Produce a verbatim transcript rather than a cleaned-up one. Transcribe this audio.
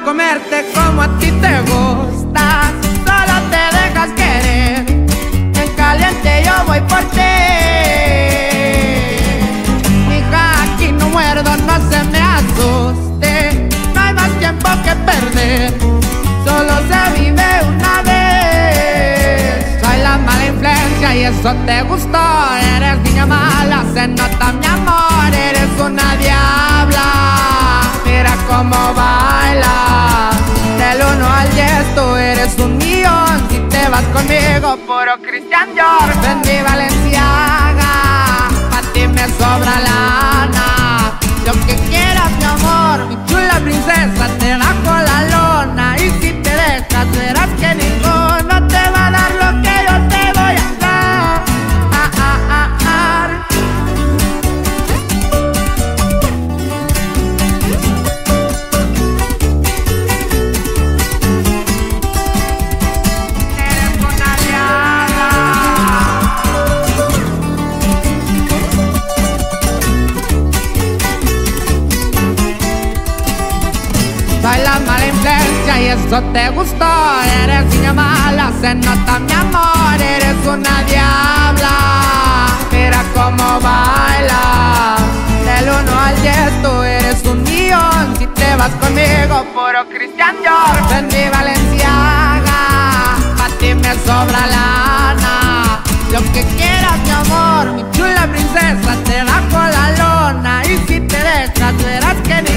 comerte como a ti te gusta. Solo te dejas querer, en caliente yo voy por ti. Mija, aquí no muerdo, no se me asuste. No hay más tiempo que perder, solo se vive una vez. Soy la mala influencia y eso te gustó. Eres niña mala, se nota mi amor. Eres una diabla, mira cómo baila. Del uno al diez tú eres un millón. Si te vas conmigo, puro Christian Dior. En mi Valenciaga, pa' ti me sobra lana. Lo que quieras, mi amor, mi chula princesa, te bajo la lona. Y si te dejas, verás que ninguno te va a dar lo que yo te voy a dar. Ah, ah, ah, ah. Eres una diabla. Soy la mala influencia y eso te gustó. Eres niña mala, se nota mi amor. Eres una diabla, mira cómo baila. Del uno al diez tú eres un millón. Si te vas conmigo, puro Christian Dior. En mi Valenciaga, pa' ti me sobra lana. Lo que quieras, mi amor, mi chula princesa, te bajo la lona. Y si te dejas, verás que ni